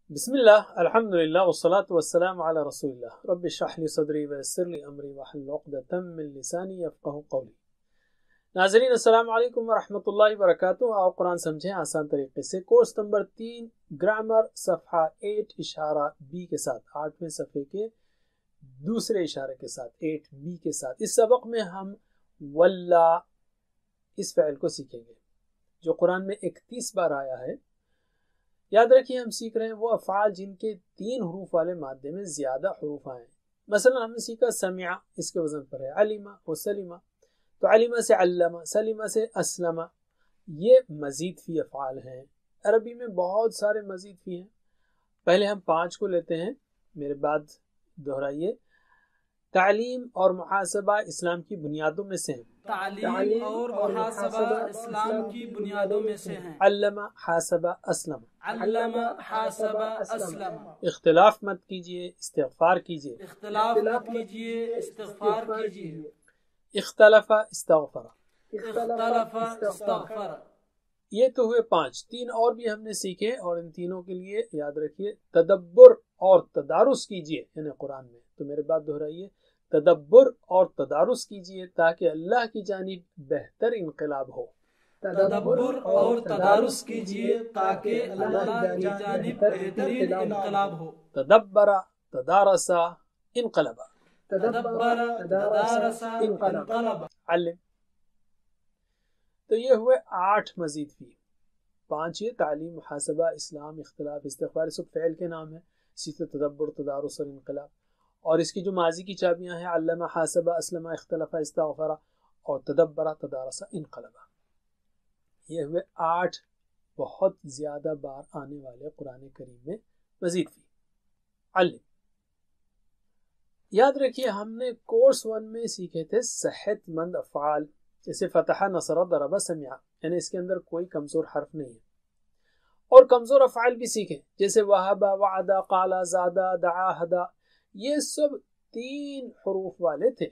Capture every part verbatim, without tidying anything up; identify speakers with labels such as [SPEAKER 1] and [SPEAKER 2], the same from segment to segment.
[SPEAKER 1] بسم اللہ الحمدللہ والصلاة والسلام علی رسول اللہ رب اشرح لی صدری ویسر لی امری واحلل عقدۃ من لسانی یفقہوا قولی۔ ناظرین السلام علیکم ورحمۃ اللہ وبرکاتہ۔ آؤ قرآن سمجھیں آسان طریقے سے، کورس نمبر تین گرامر صفحہ ایٹ اشارہ بی کے ساتھ، آٹھویں صفحے کے دوسرے اشارے کے ساتھ، ایٹ بی کے ساتھ۔ اس سبق میں ہم واللہ اس فعل کو سیکھیں گے جو قرآن میں اکتیس بار آیا ہے۔ یاد رکھیے ہم سیکھ رہے ہیں وہ افعال جن کے تین حروف والے مادے میں زیادہ حروف آئے ہیں۔ مثلا ہم نے سیکھا سمع، اس کے وزن پر ہے علمہ و سلمہ، تو علمہ سے علمہ، سلمہ سے اسلمہ، یہ مزید فی افعال ہیں۔ عربی میں بہت سارے مزید فی ہیں۔ پہلے ہم پانچ کو لیتے ہیں، میرے بعد دہرائیے۔ تعلیم اور محاسبہ اسلام کی بنیادوں میں سے ہیں۔
[SPEAKER 2] تعلیم اور محاسبہ اسلام کی بنیادوں میں سے ہیں۔
[SPEAKER 1] علمہ، حاسبہ، اسلم۔
[SPEAKER 2] علمہ، حاسبہ، اسلم۔
[SPEAKER 1] اختلاف مت کیجئے، استغفار کیجئے۔
[SPEAKER 2] اختلاف مت کیجئے، استغفار کیجئے۔
[SPEAKER 1] اختلف، استغفر۔
[SPEAKER 2] اختلف، استغفر۔
[SPEAKER 1] یہ تو ہوئے پانچ، تین اور بھی ہم نے سیکھے، اور ان تینوں کے لیے یاد رکھیے تدبر اور تدارس کیجئے، یعنی قرآن میں۔ تو میرے بات دہرائیے، تدبر اور تدارس کیجئے تاکہ اللہ کی جانب بہتر انقلاب ہو۔
[SPEAKER 2] تدبر اور تدارس کیجئے تاکہ اللہ کی جانب بہترین انقلاب ہو۔
[SPEAKER 1] تدبر، تدارس، انقلب۔
[SPEAKER 2] تدبر، تدارس، انقلب۔
[SPEAKER 1] علم۔ تو یہ ہوئے آٹھ مزید فی، پانچ یہ تعلیم، محاسبہ، اسلام، اختلاف، استغفار، سب فعل کے نام ہیں، اسی طرح تدبر، تدارس اور انقلاب۔ اور اس کی جو ماضی کی چابیاں ہیں علمہ، حاسبہ، اسلمہ، اختلف، استغفر اور تدبر، تدارس، انقلب۔ یہ ہوئے آٹھ بہت زیادہ بار آنے والے قرآن کریم میں مزید فی۔ علم۔ یاد رکھیے ہم نے کورس ون میں سیکھے تھے صحت مند افعال، جیسے فتح، نصر، ضرب، سمع، یعنی اس کے اندر کوئی کمزور حرف نہیں ہے۔ اور کمزور افعال بھی سیکھے جیسے وہب، وعد، قال، زاد، دعا، ہدا، یہ سب تین حروف والے تھے۔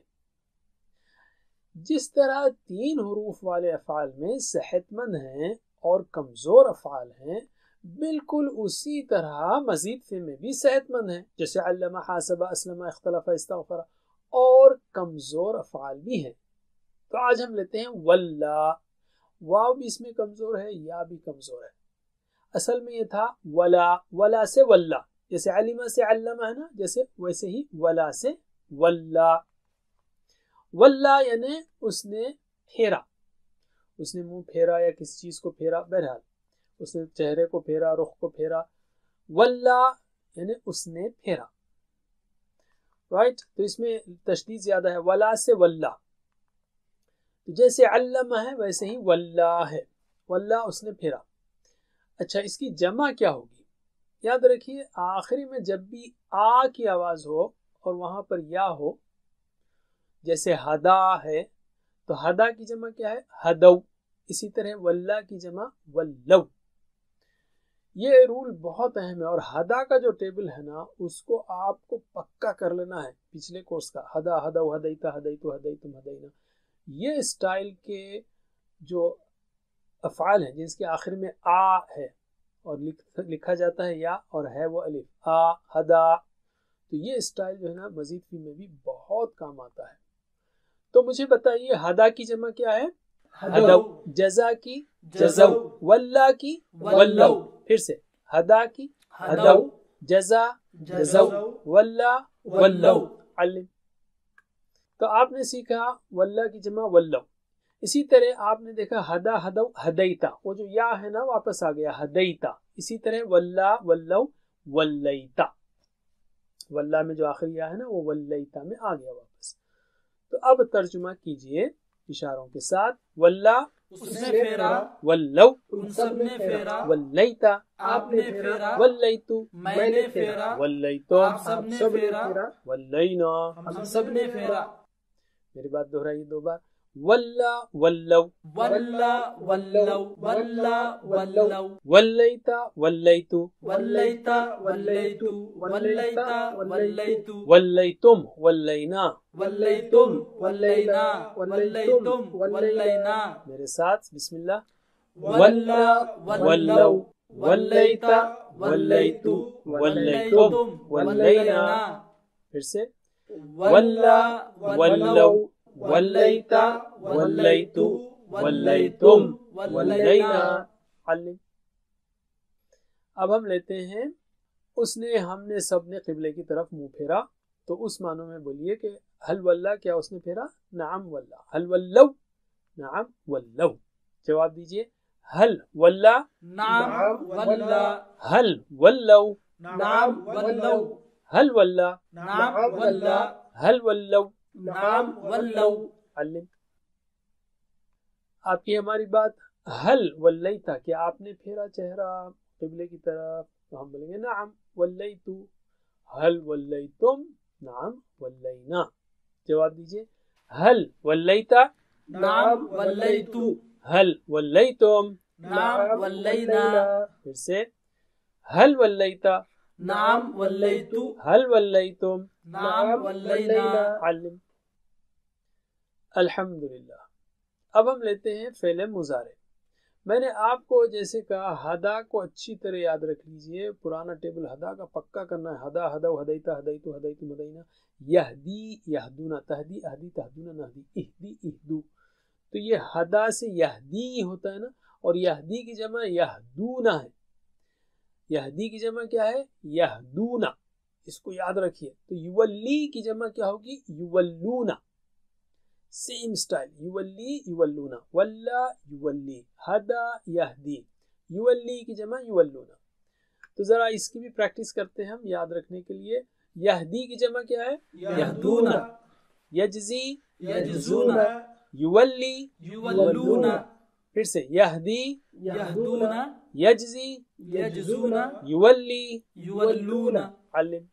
[SPEAKER 1] جس طرح تین حروف والے افعال میں صحت مند ہیں اور کمزور افعال ہیں، بالکل اسی طرح مزید فی میں بھی صحت مند ہیں، جیسے علمہ، حاسبہ، اسلمہ، اختلف، استغفر، اور کمزور افعال بھی ہیں۔ تو آج ہم لیتے ہیں واللہ۔ واو بھی اس میں کمزور ہے، یا بھی کمزور ہے۔ اصل میں یہ تھا ولا، ولا سے واللہ، جیسے علمہ سے علمہ ہے نا، جیسے ویسے ہی ولا سے واللہ۔ واللہ یعنی اس نے پھیرا، اس نے منہ پھیرا یا کسی چیز کو پھیرا، بہرحال اس نے چہرے کو پھیرا، رخ کو پھیرا۔ واللہ یعنی اس نے پھیرا، رائٹ؟ تو اس میں تشدید زیادہ ہے، ولا سے واللہ۔ تو جیسے علمہ ہے ویسے ہی واللہ ہے، واللہ اس نے پھیرا۔ اچھا، اس کی جمع کیا ہوگی؟ یاد رکھیے آخری میں جب بھی آ کی آواز ہو اور وہاں پر یا ہو، جیسے ہدا ہے تو ہدا کی جمع کیا ہے؟ ہدو۔ اسی طرح واللہ کی جمع ولو۔ یہ رول بہت اہم ہے، اور ہدا کا جو ٹیبل ہے نا اس کو آپ کو پکا کر لینا ہے پچھلے کورس کا۔ ہدا، ہدو، ہدیتا، ہدیتو، ہدیتم، ہدینا۔ یہ اسٹائل کے جو افعال ہیں جس کے آخر میں آ ہے اور لکھا جاتا ہے یا، اور ہے وہ الف، آ، ہدا، تو یہ اسٹائل جو ہے نا مزید فی میں بھی بہت کام آتا ہے۔ تو مجھے بتائیے ہدا کی جمع کیا ہے؟ ہدو۔ جزا کی جزو، واللہ کی ولو۔ پھر سے ہدا کی ہدو، جزا جزو، واللہ ولو۔ علم۔ تو آپ نے سیکھا واللہ کی جمع ولو۔ اسی طرح آپ نے دیکھا ہدا، ہدو، ہدیتا، وہ جو یا ہے نا واپس آ گیا، ہدیتا۔ اسی طرح واللہ، ولو، ولیتا، واللہ میں جو آخری یا ہے نا وہ ولیتا میں آ گیا واپس۔ تو اب ترجمہ کیجئے اشاروں کے ساتھ۔ واللہ
[SPEAKER 2] اس نے پھیرا،
[SPEAKER 1] ولو
[SPEAKER 2] ان سب نے پھیرا،
[SPEAKER 1] ولیتا
[SPEAKER 2] آپ نے پھیرا،
[SPEAKER 1] ولیتو
[SPEAKER 2] میں نے پھیرا،
[SPEAKER 1] ولیتو
[SPEAKER 2] آپ سب نے پھیرا،
[SPEAKER 1] ولینا،
[SPEAKER 2] ہم سب نے پھیرا۔
[SPEAKER 1] میری بات دہرائیے دو بار۔ واللہ، ولو،
[SPEAKER 2] واللہ، ولو، واللہ، ولو،
[SPEAKER 1] ولیتا، ولیتو،
[SPEAKER 2] ولیتا، ولیتو، ولیتا، ولیتو،
[SPEAKER 1] ولیتم، ولینا،
[SPEAKER 2] ولیتم، ولینا، ولیتم، ولینا۔
[SPEAKER 1] میرے ساتھ بسم اللہ۔
[SPEAKER 2] واللہ، ولو، ولیت ولیت ولیتم ولینا.
[SPEAKER 1] پھر سے
[SPEAKER 2] ولا ولو ولیت ولیت ولیتم ولینا.
[SPEAKER 1] علم. اب ہم لیتے ہیں اس نے ہم نے سب نے قبلے کی طرف منہ پھیرا، تو اس معنوں میں بولیے کہ حل واللہ کیا اس نے پھیرا؟ نعم واللہ. حل ولو نعم ولو. جواب دیجئے حل واللہ
[SPEAKER 2] نعم ولا
[SPEAKER 1] حل ولو
[SPEAKER 2] نعم ولو
[SPEAKER 1] حل واللہ
[SPEAKER 2] نعم ولا
[SPEAKER 1] حل ولو.
[SPEAKER 2] نعم ولو.
[SPEAKER 1] علم. آپ کی ہماری بات حل ولیتا کہ آپ نے پھیرا چہرہ قبلے کی طرف، تو ہم بولیں گے نعم ولیتو. حل ولیتم نعم ولینا. جواب دیجئے حل ولیتا
[SPEAKER 2] نعم ولیتو
[SPEAKER 1] حل ولیتم
[SPEAKER 2] نعم ولینا.
[SPEAKER 1] پھر سے حل ولیتا
[SPEAKER 2] نعم ولیتو
[SPEAKER 1] حل ولیتم
[SPEAKER 2] نعم ولینا.
[SPEAKER 1] علم. الحمدللہ. اب ہم لیتے ہیں فعل مضارع. میں نے آپ کو جیسے کہا ہدا کو اچھی طرح یاد رکھ لیجئے، پرانا ٹیبل ہدا کا پکا کرنا ہے. ہدا ہدا ہدیتا ہدیتو ہدیتو مدینہ. یہدی یہدونا تہدی اہدی تہدونا نہدی اہدی اہدو. تو یہ ہدا سے یہدی ہوتا ہے نا، اور یہدی کی جمع یہدونا ہے. یہدی کی جمع کیا ہے؟ یہدونا. اس کو یاد رکھیے. تو یولی کی جمع کیا ہوگی؟ یولونا. Same style. یولی یولونا، ولا یولی، ہدا یہدی، یولی کی جمع یولونا. تو ذرا اس کی بھی پریکٹس کرتے ہیں ہم یاد رکھنے کے لیے. یہدی کی جمع کیا ہے؟
[SPEAKER 2] یہدونا.
[SPEAKER 1] یجزی
[SPEAKER 2] یجزونا.
[SPEAKER 1] یولی
[SPEAKER 2] یولونا.
[SPEAKER 1] پھر سے یہدی
[SPEAKER 2] یہدونا.
[SPEAKER 1] یجزی
[SPEAKER 2] یجزونا.
[SPEAKER 1] یولی.
[SPEAKER 2] یولونا.
[SPEAKER 1] علم.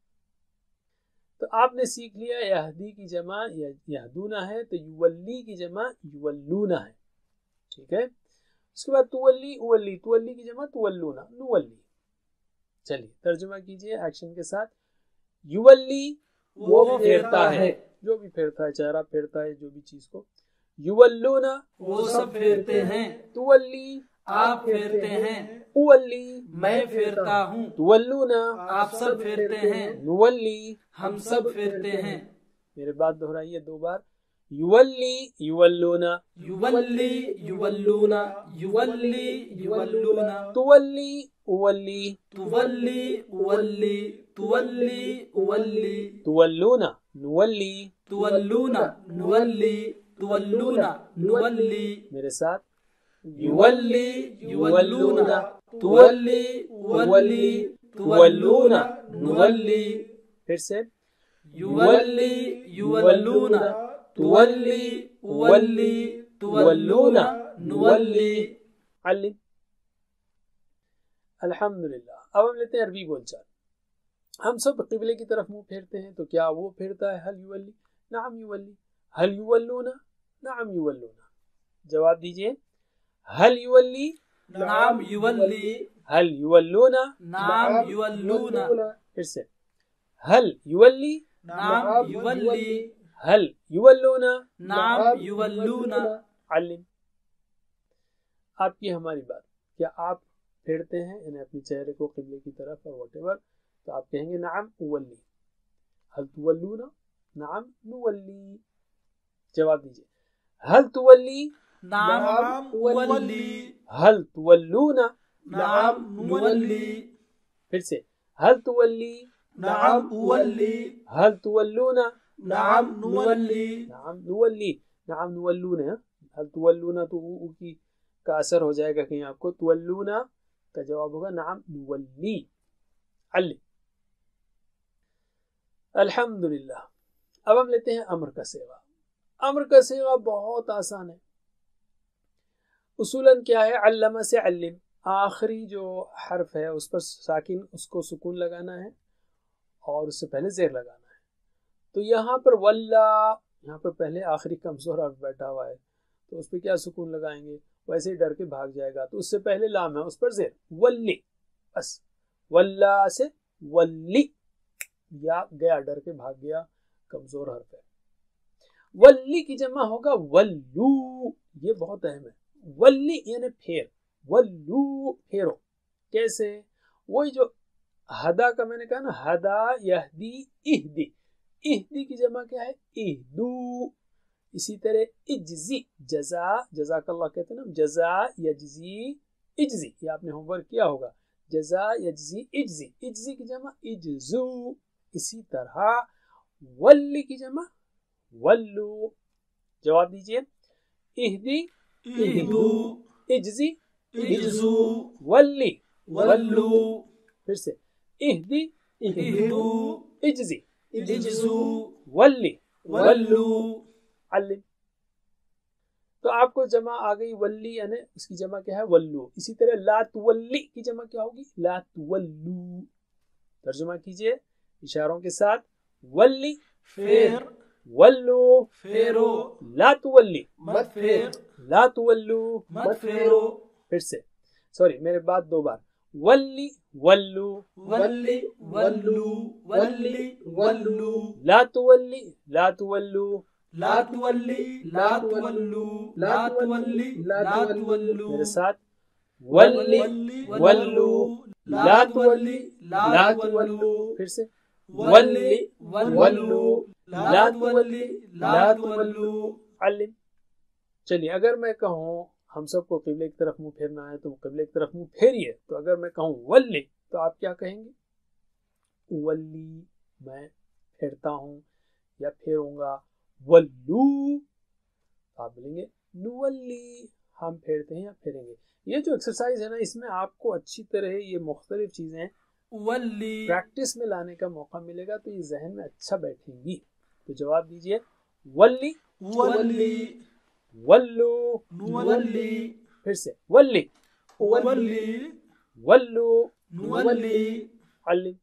[SPEAKER 1] تو آپ نے سیکھ لیا یہدی کی جمع یہدونا ہے، تو یولی کی جمع یولونا ہے. ٹھیک ہے. اس کے بعد تولی اولی، تولی کی جمع تولونا نولی. چلیے ترجمہ کیجئے ایکشن کے ساتھ. یولی
[SPEAKER 2] وہ پھیرتا ہے،
[SPEAKER 1] جو بھی پھیرتا ہے، چہرہ پھیرتا ہے جو بھی چیز کو. یولونا
[SPEAKER 2] وہ سب پھیرتے ہیں.
[SPEAKER 1] تولی
[SPEAKER 2] آپ پھیرتے ہیں.
[SPEAKER 1] اولی
[SPEAKER 2] میں پھیرتا ہوں.
[SPEAKER 1] تولونا
[SPEAKER 2] آپ سب پھیرتے ہیں.
[SPEAKER 1] نولی
[SPEAKER 2] ہم سب پھیرتے ہیں.
[SPEAKER 1] میرے بات دہرائیے دو بار. یولی یولونا
[SPEAKER 2] یولی یولونا. یولی یولونا.
[SPEAKER 1] تولی اولی
[SPEAKER 2] تولی اولی. تولی اولی.
[SPEAKER 1] تولونا نولی.
[SPEAKER 2] تولونا نولی. تولونا نولی.
[SPEAKER 1] میرے ساتھ.
[SPEAKER 2] یولی یولونا. تولی اولی. تولونا نولی.
[SPEAKER 1] پھر سے.
[SPEAKER 2] یولی یولونا. تولی اولی. تولونا نولی.
[SPEAKER 1] علم. الحمدللہ. اب ہم لیتے ہیں عربی بول چال. ہم سب قبلے کی طرف منہ پھیرتے ہیں، تو کیا وہ پھیرتا ہے؟ حل یولی نعم یولی. حل یولونا نعم یولونا. جواب دیجئے حل یولی
[SPEAKER 2] نعم یولی.
[SPEAKER 1] حل یولونا
[SPEAKER 2] نعم یولونا.
[SPEAKER 1] پھر سے. حل یولی
[SPEAKER 2] نعم یولی.
[SPEAKER 1] حل یولونا
[SPEAKER 2] نعم یولونا.
[SPEAKER 1] علم. آپ کی ہماری بات. کیا آپ پھیرتے ہیں یعنی اپنے چہرے کو قبلے کی طرف اور واٹ ایور، تو آپ کہیں گے نعم اولی. حل تولونا نعم نولی. جواب دیجئے حل تولی
[SPEAKER 2] نعم اولی.
[SPEAKER 1] حل تولونا
[SPEAKER 2] نعم نولی.
[SPEAKER 1] پھر سے. حل تولی
[SPEAKER 2] نعم اولی.
[SPEAKER 1] حل تولونا
[SPEAKER 2] نعم نولی.
[SPEAKER 1] نعم نولی. نعم نولونا. حل تولونا تو او کی کا اثر ہو جائے گا کہیں آپ کو. تولونا کا جواب ہوگا نعم نولی. علم. الحمدللہ. اب ہم لیتے ہیں امر کا صیغہ. امر کا صیغہ بہت آسان ہے. اصولاً کیا ہے؟ علمہ سے علم، آخری جو حرف ہے اس پر ساکن اس کو سکون لگانا ہے اور اس سے پہلے زیر لگانا ہے. تو یہاں پر واللہ، یہاں پر پہلے آخری کمزور حرف بیٹھا ہوا ہے تو اس پہ کیا سکون لگائیں گے؟ ویسے ہی ڈر کے بھاگ جائے گا. تو اس سے پہلے لام ہے اس پر زیر. ولی بس. واللہ سے ولی، یا گیا ڈر کے بھاگ گیا، کمزور حرف ہے. ولی کی جمع ہوگا ولو. یہ بہت اہم ہے. ولی یعنی پھیر. ولو پھیرو. کیسے؟ وہی جو ہدا کا میں نے کہا نا، ہدا یہدی اہدی، اہدی کی جمع کیا ہے؟ اہدو. اسی طرح اجزی، جزا، جزاک اللہ کہتے ہیں نا، جزا یجزی اجزی، یہ آپ نے ہوم ورک کیا ہوگا، جزا یجزی اجزی، اجزی کی جمع اجزو. اسی طرح ولی کی جمع ولو. جواب دیجئے. اہدی
[SPEAKER 2] اہدو،
[SPEAKER 1] اجزی
[SPEAKER 2] اجزو،
[SPEAKER 1] ولی
[SPEAKER 2] ولو،
[SPEAKER 1] پھر سے اہدی
[SPEAKER 2] اہدو،
[SPEAKER 1] اجزی
[SPEAKER 2] اجزو،
[SPEAKER 1] ولی
[SPEAKER 2] ولو.
[SPEAKER 1] علم. تو آپ کو جمع آ گئی ولی، یعنی اس کی جمع کیا ہے؟ ولو. اسی طرح لا تولی کی جمع کیا ہوگی؟ لا تولو. ترجمہ کیجئے اشاروں کے ساتھ. ولی
[SPEAKER 2] پھر،
[SPEAKER 1] ولو،
[SPEAKER 2] پھیرو،
[SPEAKER 1] لا تولی
[SPEAKER 2] مت پھیر،
[SPEAKER 1] لا تولو.
[SPEAKER 2] مت پھیرو.
[SPEAKER 1] پھر سے سوری میرے بات دو بار. ولی ولو،
[SPEAKER 2] ولی، ولو، ولی، ولو.
[SPEAKER 1] لا تولی لا تولو.
[SPEAKER 2] لا تولی، لا تولو، لا تولی، لا تولو.
[SPEAKER 1] میرے ساتھ. ولی ولو لا تولی لا تولو. پھر سے ولی ولو لا تولی لا تولو. علم. چلیے اگر میں کہوں ہم سب کو قبلے کی طرف منہ پھیرنا ہے تو قبلے کی طرف منہ پھیریے. تو اگر میں کہوں ولی تو آپ کیا کہیں گے؟ ولی میں پھیرتا ہوں یا پھیروں گا. ولو آپ بولیں گے نولی ہم پھیرتے ہیں یا پھیریں گے. یہ جو ایکسرسائز ہے نا، اس میں آپ کو اچھی طرح یہ مختلف چیزیں
[SPEAKER 2] ولی
[SPEAKER 1] پریکٹس میں لانے کا موقع ملے گا تو یہ ذہن میں اچھا بیٹھیں گی. تو جواب دیجئے. ولی
[SPEAKER 2] ولی
[SPEAKER 1] ولو.
[SPEAKER 2] ولی
[SPEAKER 1] پھر سے ولی
[SPEAKER 2] ولی
[SPEAKER 1] ولو.
[SPEAKER 2] ولی.
[SPEAKER 1] علم.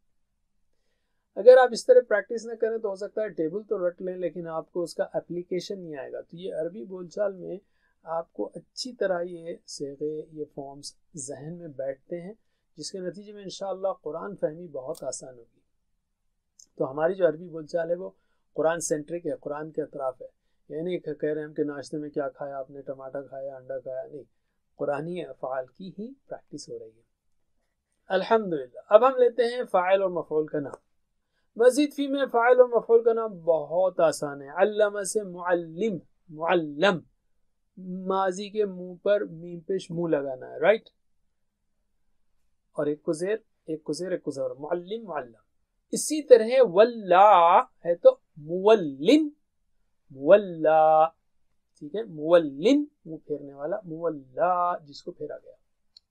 [SPEAKER 1] اگر آپ اس طرح پریکٹس نہ کریں تو ہو سکتا ہے ٹیبل تو رٹ لیں لیکن آپ کو اس کا اپلیکیشن نہیں آئے گا. تو یہ عربی بول چال میں آپ کو اچھی طرح یہ صیغے، یہ فارمز ذہن میں بیٹھتے ہیں، جس کے نتیجے میں انشاءاللہ قرآن فہمی بہت آسان ہوگی. تو ہماری جو عربی بول چال ہے وہ قرآن سینٹرک ہے، قرآن کے اطراف ہے. یہ نہیں کہہ رہے ہیں کہ ناشتے میں کیا کھایا آپ نے، ٹماٹر کھایا، انڈا کھایا، نہیں، قرآنی افعال کی ہی پریکٹس ہو رہی ہے. الحمدللہ. اب ہم لیتے ہیں فاعل اور مفعول کا نام. مزید فی میں فاعل اور مفعول کا نام بہت آسان ہے. علامہ سے معلم، معلم، ماضی کے منہ پر میم پیش منہ لگانا ہے، رائٹ، اور ایک کو زیر، ایک کو زیر، ایک کو زیر، معلم، معلم. اسی طرح ولا ہے تو مولن، مولا، ٹھیک ہے، مولن منہ پھیرنے والا، مولا جس کو پھیرا گیا.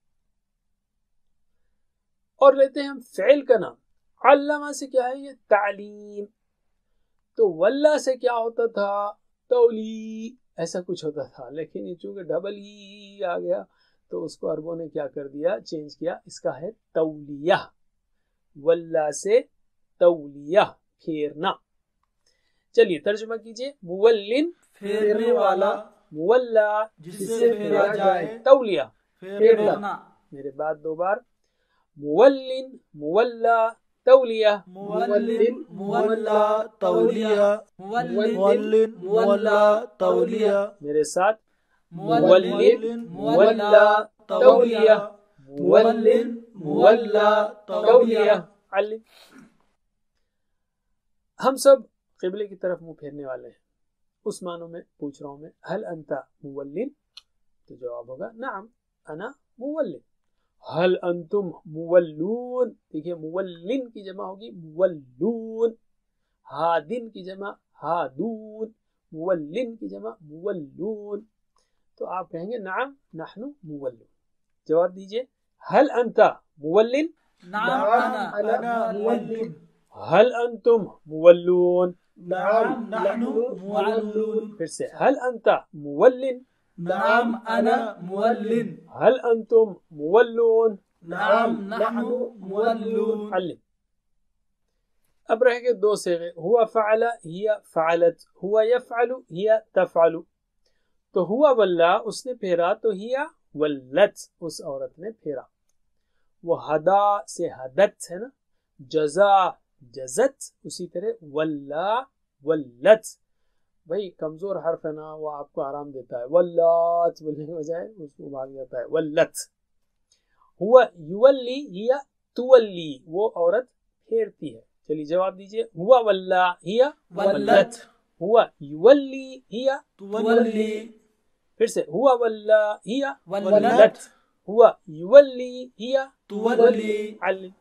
[SPEAKER 1] اور لیتے ہیں ہم فعل کا نام. علامہ سے کیا ہے؟ یہ تعلیم. تو ولا سے کیا ہوتا تھا؟ تولی، ایسا کچھ ہوتا تھا، لیکن یہ چونکہ ڈبل ای آ گیا تو اس کو عربوں نے کیا کر دیا؟ چینج کیا. اس کا ہے تولیہ. ولا سے تولیہ، پھیرنا. چلیے ترجمہ کیجئے. مولن
[SPEAKER 2] پھیرنے والا،
[SPEAKER 1] مولا
[SPEAKER 2] جس سے پھیرا جائے،
[SPEAKER 1] تولیہ
[SPEAKER 2] پھیرنا.
[SPEAKER 1] میرے بعد دو بار. مولن مولا تولیہ.
[SPEAKER 2] مولن مولا تولیہ، مولن مولا تولیہ.
[SPEAKER 1] میرے ساتھ.
[SPEAKER 2] مولن مولا تولیہ، مولن مولا تولیہ.
[SPEAKER 1] علم. ہم سب قبلے کی طرف منہ پھیرنے والے ہیں. اس معنوں میں پوچھ رہا ہوں میں، هل انت مولن؟ تو جواب ہوگا نعم انا مولن. هل انتم مولون؟ دیکھیے مولن کی جمع ہوگی مولون. ہادن کی جمع ہادون. مولن کی جمع مولون. تو آپ کہیں گے نعم نحن مولون. جواب دیجئے. هل انت مولن؟
[SPEAKER 2] نعم انا مولن.
[SPEAKER 1] هل انتم مولون؟
[SPEAKER 2] نعم نحن مولون.
[SPEAKER 1] پھر سے هل انت مولن؟
[SPEAKER 2] نعم انا مولن.
[SPEAKER 1] هل انتم مولون؟
[SPEAKER 2] نعم نحن مولون.
[SPEAKER 1] علم. اب رہ گئے دو صیغے. ہوا فعل ہی فعلت، ہوا یفعل ہی تفعل. تو ہوا ولا اس نے پھیرا تو ہی ولت اس عورت نے پھیرا. وہ ہدا سے ہدت ہے نا، جزا جزت. اسی طرح ولا ولت. بھائی کمزور حرف ہے نا، وہ آپ کو آرام دیتا ہے. ولات بولنے کے بجائے اس کو بھاگ جاتا ہے ولت. ہوا یولی ہیا تولی، وہ عورت پھیرتی ہے. چلیے جواب دیجئے. ہوا ولا ہیا
[SPEAKER 2] ولت،
[SPEAKER 1] ہوا یولی ہیا
[SPEAKER 2] تولی،
[SPEAKER 1] پھر سے ہوا ولا ہیا
[SPEAKER 2] ولت،
[SPEAKER 1] ہوا یولی ہیا
[SPEAKER 2] تولی.
[SPEAKER 1] علم.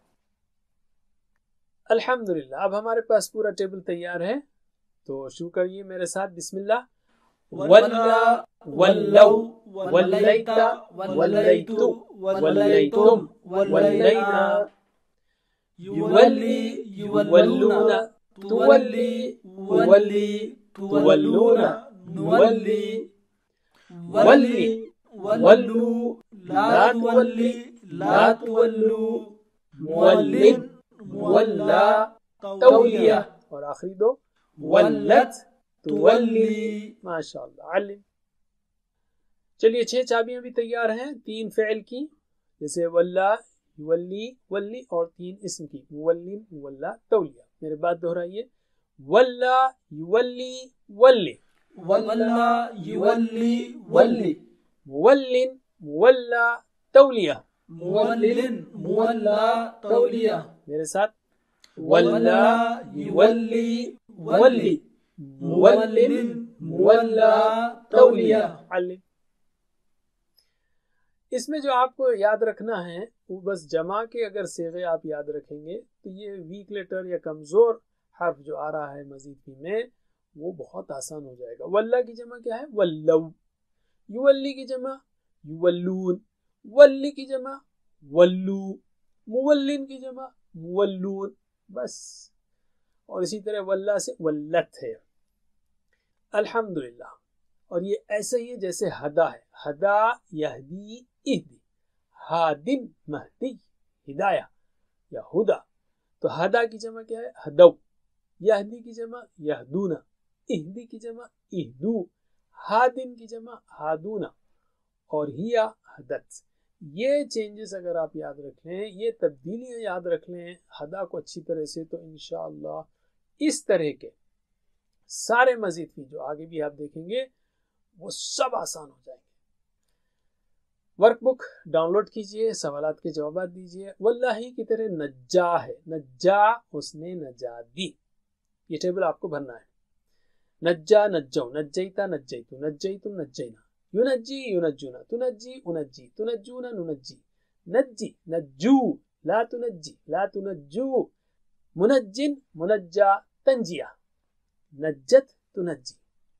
[SPEAKER 1] الحمدللہ اب ہمارے پاس پورا ٹیبل تیار ہے، تو شروع کریے میرے ساتھ. بسم اللہ.
[SPEAKER 2] ولا،
[SPEAKER 1] ولو،
[SPEAKER 2] ولیت، ولیتو، ولیتم، ولینا. یولی، یولون، تولی، ولی، تولون، نولی. ولی، ولو، لا تولی، لا تولو. مولن، مولا، تولیہ.
[SPEAKER 1] اور آخری دو.
[SPEAKER 2] ولت، تولی.
[SPEAKER 1] ماشاء اللہ. علم. چلیے چھ چابیاں بھی تیار ہیں، تین فعل کی جیسے ولا، ولی، ولی، اور تین اسم کی مولن، مولا، تولیہ. میرے بات دہرائیے. ولا یولی ولی،
[SPEAKER 2] ولا، یولی، ولی.
[SPEAKER 1] مولن، مولا، تولیہ.
[SPEAKER 2] مولن، مولا، تولیہ.
[SPEAKER 1] میرے ساتھ.
[SPEAKER 2] ولا، یولی، ولی. مولن، مولا، تولیہ.
[SPEAKER 1] علم. اس میں جو آپ کو یاد رکھنا ہے وہ بس جمع کے اگر صیغے آپ یاد رکھیں گے تو یہ ویک لیٹر یا کمزور حرف جو آ رہا ہے مزید فی میں وہ بہت آسان ہو جائے گا. واللہ کی جمع کیا ہے؟ ولو. یولی کی جمع یولون. ولی کی جمع ولو. مولن کی جمع مولون. بس. اور اسی طرح واللہ سے ولت ہے. الحمدللہ. اور یہ ایسا ہی ہے جیسے ہدا ہے. ہدا یہدی اہدی. ہادن مہدی ہدایہ یا ہدا. تو ہدا کی جمع کیا ہے؟ ہدو. یہدی کی جمع یہدون. اہدی کی جمع اہدو. ہادن کی جمع ہادون. اور ہیا ہدت. یہ چینجز اگر آپ یاد رکھ لیں، یہ تبدیلیاں یاد رکھ لیں ہدا کو اچھی طرح سے، تو انشاءاللہ اس طرح کے سارے مزید بھی جو آگے بھی آپ دیکھیں گے وہ سب آسان ہو جائیں گے. ورک بک ڈاؤن لوڈ کیجئے، سوالات کے جوابات دیجئے. واللہ کی طرح نجا ہے. نجا اس نے نجات دی. یہ ٹیبل آپ کو بھرنا ہے. نجا نجو، نجیتا نجیتو، نجیتم نجینا. ینجی ینجونا، تنجی انجی، تنجون ننجی. نجی نجو، لا تنجی لا تنجو. منجن منجا تنجیہ. نجت تنجی.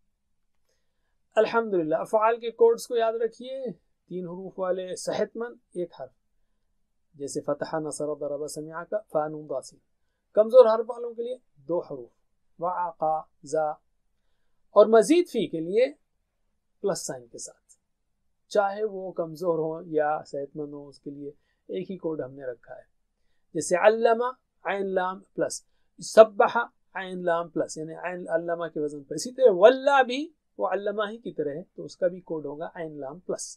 [SPEAKER 1] الحمدللہ. افعال کے کوڈز کو یاد رکھیے. تین حروف والے صحت مند ایک حرف جیسے فتح، نصر، ضرب، سمع کا فا نون ضاد سین. کمزور حرف والوں کے لیے دو حروف وعقا زا. اور مزید فی کے لیے پلس سائن کے ساتھ، چاہے وہ کمزور ہو یا صحت مند ہو، اس کے لیے ایک ہی کوڈ ہم نے رکھا ہے. جیسے علامہ عین لام پلس، سبح عین لام پلس، یعنی عین علامہ کے وزن پر. اسی طرح واللہ بھی وہ علامہ ہی کی طرح ہے تو اس کا بھی کوڈ ہوگا عین لام پلس.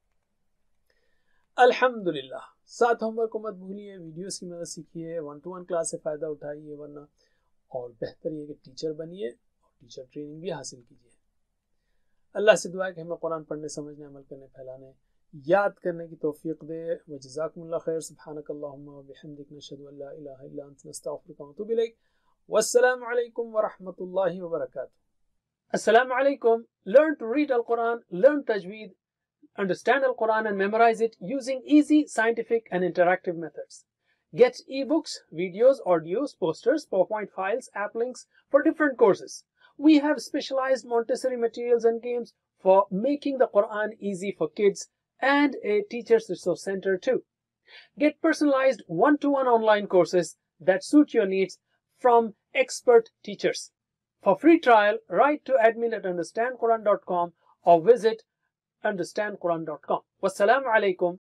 [SPEAKER 1] الحمدللہ. ساتھ ہوم ورک کو مت بھولیے، ویڈیوز کی مدد سیکھیے، ون ٹو ون کلاس سے فائدہ اٹھائیے، ورنہ اور بہتر یہ کہ ٹیچر بنیے اور ٹیچر ٹریننگ بھی حاصل کیجیے. اللہ سے دعا ہے کہ ہمیں قرآن پڑھنے، سمجھنے، عمل کرنے، پھیلانے، یاد کرنے کی توفیق دے. وجزاکم اللہ خیر. سبحانک اللہم وبحمدک، نشہد ان لا الہ الا انت، نستغفرک ونتوب الیک. والسلام علیکم ورحمۃ اللہ وبرکاتہ. Assalamu alaikum. Learn to read Al-Quran, learn tajweed, understand Al-Quran and memorize it using easy, scientific and interactive methods. Get ebooks, videos, audios, posters, PowerPoint files, app links for different courses. We have specialized Montessori materials and games for making the Quran easy for kids and a teacher's resource center too. Get personalized one-to-one online courses that suit your needs from expert teachers. For free trial, write to admin at understand quran dot com or visit understand quran dot com. Wassalamu alaikum